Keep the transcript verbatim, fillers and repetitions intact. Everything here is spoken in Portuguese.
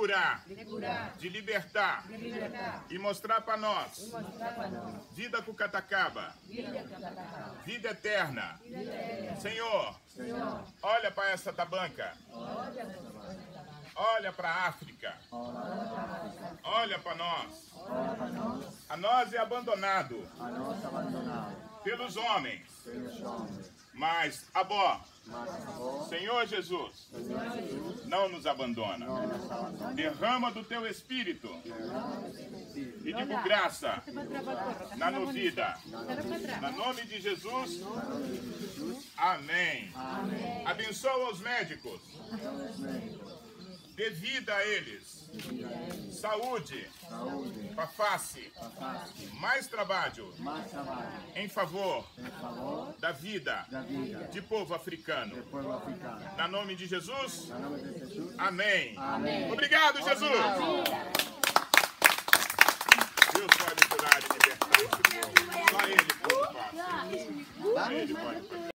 curar, de curar, de libertar de libertar e mostrar para e nós mostrar para nós vida com catacaba, vida catacaba, vida eterna. vida eterna. Senhor, Senhor, olha para essa tabanca, olha olha para a África, olha para nós. A nós é abandonado a nós abandonado pelos homens, pelos homens, mas Abó, mas agora, Senhor Jesus, não nos abandona. não nos abandona. Derrama do teu Espírito e de graça na nossa vida. Na nome de Jesus, amém. Abençoa os médicos. Dê vida a eles. Saúde Saúde, para a face. face, Mais trabalho mais trabalho, em favor em favor da vida da vida de povo africano. do povo africano. Na nome de Jesus, Em nome de Jesus. amém. Amém. Obrigado, Jesus. Deus pode curar e libertar esse povo. Só Ele pode fazer. Só Ele pode fazer.